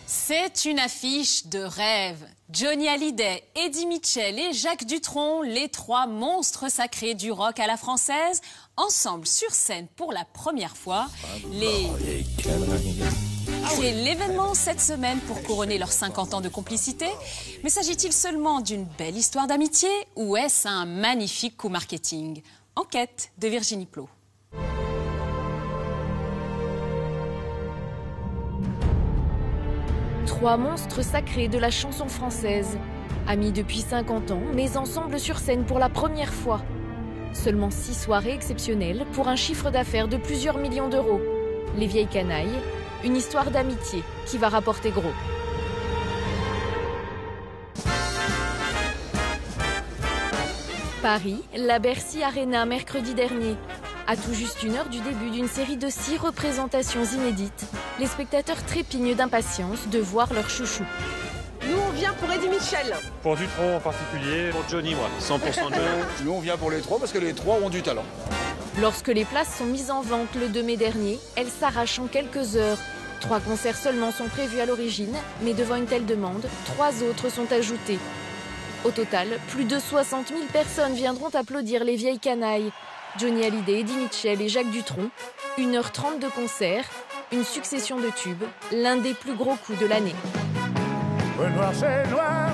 C'est une affiche de rêve. Johnny Hallyday, Eddie Mitchell et Jacques Dutronc, les trois monstres sacrés du rock à la française, ensemble sur scène pour la première fois. C'est l'événement cette semaine pour couronner leurs 50 ans de complicité. Mais s'agit-il seulement d'une belle histoire d'amitié ou est-ce un magnifique coup marketing? Enquête de Virginie Plot. Trois monstres sacrés de la chanson française. Amis depuis 50 ans, mais ensemble sur scène pour la première fois. Seulement 6 soirées exceptionnelles pour un chiffre d'affaires de plusieurs millions d'euros. Les vieilles canailles, une histoire d'amitié qui va rapporter gros. Paris, la Bercy Arena mercredi dernier. À tout juste 1 heure du début d'une série de 6 représentations inédites, les spectateurs trépignent d'impatience de voir leur chouchou. Nous, on vient pour Eddie Mitchell. Pour Dutronc en particulier. Pour Johnny, moi. 100% Johnny. Nous, on vient pour les trois parce que les trois ont du talent. Lorsque les places sont mises en vente le 2 mai dernier, elles s'arrachent en quelques heures. 3 concerts seulement sont prévus à l'origine, mais devant une telle demande, 3 autres sont ajoutés. Au total, plus de 60 000 personnes viendront applaudir les vieilles canailles. Johnny Hallyday, Eddie Mitchell et Jacques Dutronc. 1h30 de concert, une succession de tubes, l'un des plus gros coups de l'année. Noir, c'est noir,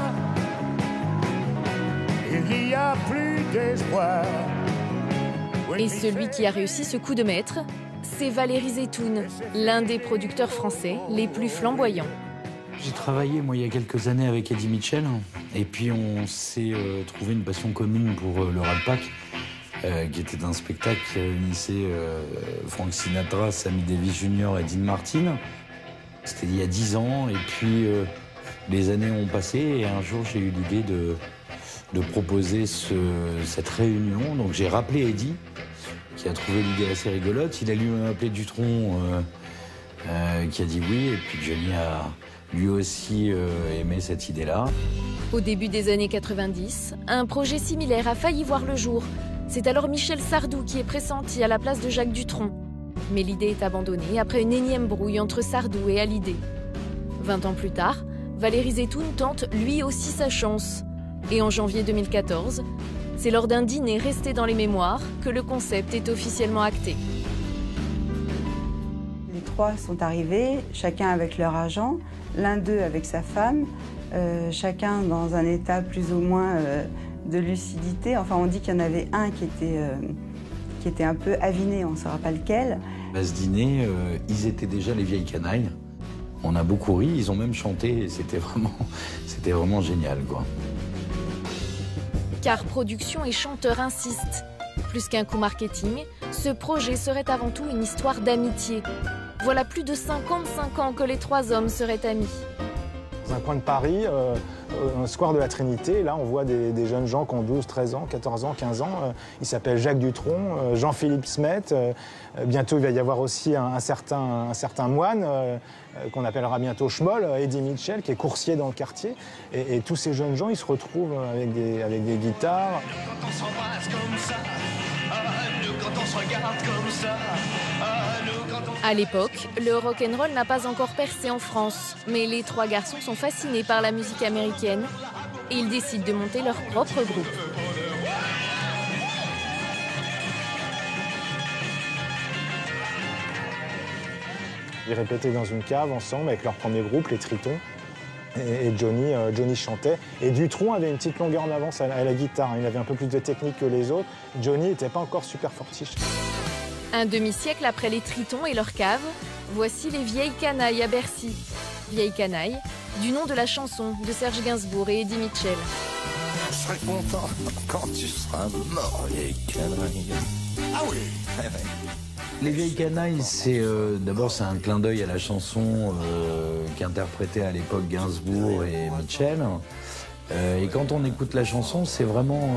il n'y a plus d'espoir. Et celui qui a réussi ce coup de maître, c'est Valéry Zetoun, l'un des producteurs français les plus flamboyants. J'ai travaillé, moi, il y a quelques années avec Eddie Mitchell. Et puis, on s'est trouvé une passion commune pour le Rat Pack, qui était un spectacle qui réunissait Frank Sinatra, Sammy Davis Jr. et Dean Martin. C'était il y a 10 ans. Et puis, les années ont passé. Et un jour, j'ai eu l'idée de proposer cette réunion. Donc, j'ai rappelé Eddie, qui a trouvé l'idée assez rigolote. Il a lui-même appelé Dutronc, qui a dit oui. Et puis, Johnny a lui aussi aimé cette idée-là. Au début des années 90, un projet similaire a failli voir le jour. C'est alors Michel Sardou qui est pressenti à la place de Jacques Dutronc. Mais l'idée est abandonnée après une énième brouille entre Sardou et Hallyday. 20 ans plus tard, Valéry Zetoun tente lui aussi sa chance. Et en janvier 2014, c'est lors d'un dîner resté dans les mémoires que le concept est officiellement acté. Les trois sont arrivés, chacun avec leur agent, l'un d'eux avec sa femme, chacun dans un état plus ou moins de lucidité. Enfin, on dit qu'il y en avait un qui était un peu aviné, on ne saura pas lequel. À ce dîner, ils étaient déjà les vieilles canailles. On a beaucoup ri, ils ont même chanté, et c'était vraiment génial, quoi. Car production et chanteurs insistent. Plus qu'un coup marketing, ce projet serait avant tout une histoire d'amitié. Voilà plus de 55 ans que les 3 hommes seraient amis. Dans un coin de Paris, un square de la Trinité, là on voit des jeunes gens qui ont 12, 13 ans, 14 ans, 15 ans. Il s'appelle Jacques Dutronc, Jean-Philippe Smet. Bientôt il va y avoir aussi un certain moine qu'on appellera bientôt Schmoll, Eddie Mitchell, qui est coursier dans le quartier. Et tous ces jeunes gens, ils se retrouvent avec des guitares. Quand on s'embrasse comme ça, nous quand on se regarde comme ça, nous quand on... À l'époque, le rock'n'roll n'a pas encore percé en France, mais les 3 garçons sont fascinés par la musique américaine et ils décident de monter leur propre groupe. Ils répétaient dans une cave ensemble avec leur premier groupe, les Tritons. Et Johnny chantait. Et Dutronc avait une petite longueur en avance à la guitare. Il avait un peu plus de technique que les autres. Johnny n'était pas encore super fortiche. Un demi-siècle après les Tritons et leur cave, voici les vieilles canailles à Bercy. Vieilles canailles, du nom de la chanson de Serge Gainsbourg et Eddie Mitchell. Je serai content quand tu seras mort, vieille canaille. Ah oui. Les vieilles canailles, d'abord c'est un clin d'œil à la chanson qu'interprétaient à l'époque Gainsbourg et Mitchell. Et quand on écoute la chanson, c'est vraiment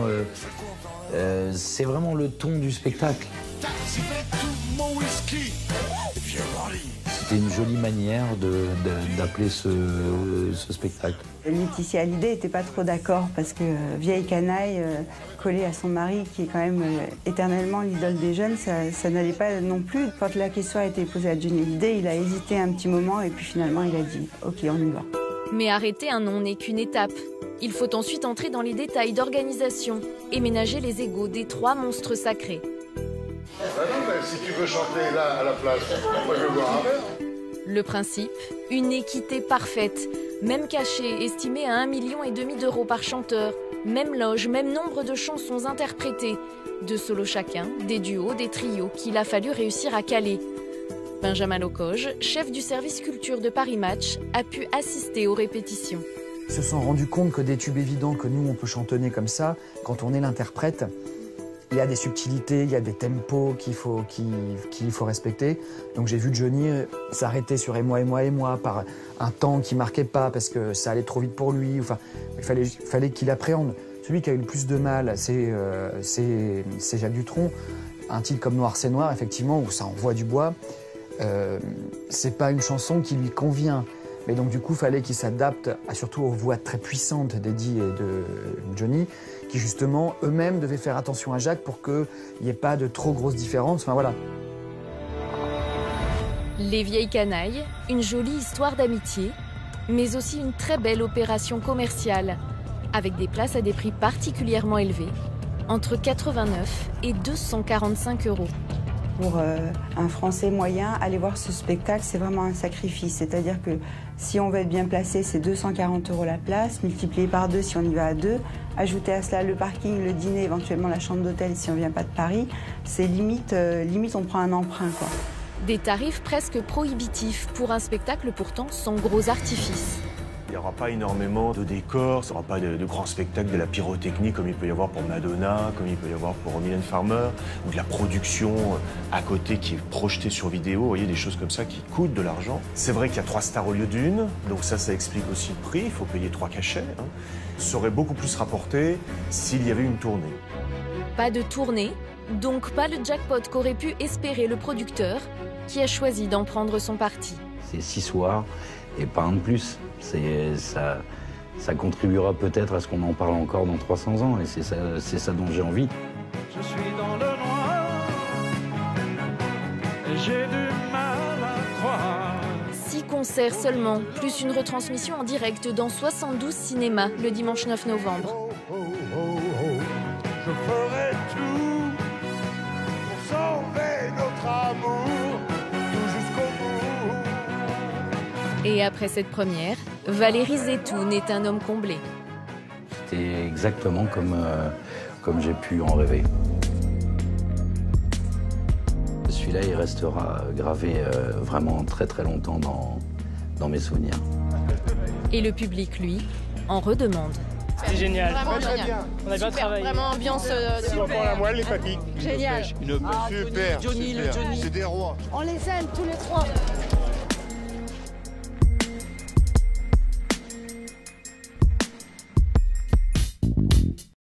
le ton du spectacle. c'était une jolie manière d'appeler ce spectacle. Laetitia Hallyday n'était pas trop d'accord parce que vieille canaille collée à son mari qui est quand même éternellement l'idole des jeunes, ça n'allait pas non plus. Quand la question a été posée à Johnny Hallyday, il a hésité un petit moment et puis finalement il a dit « Ok, on y va ». Mais arrêter un nom n'est qu'une étape. Il faut ensuite entrer dans les détails d'organisation et ménager les égos des 3 monstres sacrés. Si tu veux chanter là à la place, moi je vais boire un verre. Le principe, une équité parfaite. Même cachet estimé à 1,5 million d'euros par chanteur. Même loge, même nombre de chansons interprétées. 2 solos chacun, des duos, des trios qu'il a fallu réussir à caler. Benjamin Locoge, chef du service culture de Paris Match, a pu assister aux répétitions. Ils se sont rendus compte que des tubes évidents que nous on peut chantonner comme ça, quand on est l'interprète, il y a des subtilités, il y a des tempos qu'il faut respecter. Donc j'ai vu Johnny s'arrêter sur « et moi » par un temps qui marquait pas parce que ça allait trop vite pour lui. Enfin, il fallait qu'il appréhende. Celui qui a eu le plus de mal, c'est Jacques Dutronc. Un titre comme Noir c'est noir, effectivement, où ça envoie du bois, c'est pas une chanson qui lui convient. Mais donc du coup, il fallait qu'il s'adapte surtout aux voix très puissantes d'Eddie et de Johnny, qui justement, eux-mêmes devaient faire attention à Jacques pour qu'il n'y ait pas de trop grosses différences. Enfin voilà. Les vieilles canailles, une jolie histoire d'amitié, mais aussi une très belle opération commerciale, avec des places à des prix particulièrement élevés, entre 89 et 245 euros. Pour un Français moyen, aller voir ce spectacle, c'est vraiment un sacrifice. C'est-à-dire que si on veut être bien placé, c'est 240 euros la place, multiplié par 2 si on y va à 2. Ajouter à cela le parking, le dîner, éventuellement la chambre d'hôtel si on ne vient pas de Paris. C'est limite on prend un emprunt, quoi. Des tarifs presque prohibitifs pour un spectacle pourtant sans gros artifices. Il n'y aura pas énormément de décors, il n'y aura pas de grands spectacles, de la pyrotechnie comme il peut y avoir pour Madonna, comme il peut y avoir pour Mylène Farmer, ou de la production à côté qui est projetée sur vidéo, vous voyez, des choses comme ça qui coûtent de l'argent. C'est vrai qu'il y a 3 stars au lieu d'1, donc ça explique aussi le prix, il faut payer 3 cachets. Ça aurait beaucoup plus rapporté s'il y avait une tournée. Pas de tournée, donc pas le jackpot qu'aurait pu espérer le producteur, qui a choisi d'en prendre son parti. C'est 6 soirs et pas un de plus. Ça contribuera peut-être à ce qu'on en parle encore dans 300 ans et c'est ça dont j'ai envie. Je suis dans le noir et j'ai du mal à croire. 6 concerts seulement, plus une retransmission en direct dans 72 cinémas le dimanche 9 novembre. Je ferai tout pour sauver notre amour, tout jusqu'au bout. Et après cette première, Valérie Zetoun est un homme comblé. C'était exactement comme j'ai pu en rêver. Celui-là, il restera gravé vraiment très très longtemps dans mes souvenirs. Et le public, lui, en redemande. C'est génial. Vraiment génial. On a bien travaillé. Vraiment ambiance Super. La moelle, les papilles. Génial. Super. Johnny, C'est des rois. On les aime tous les 3.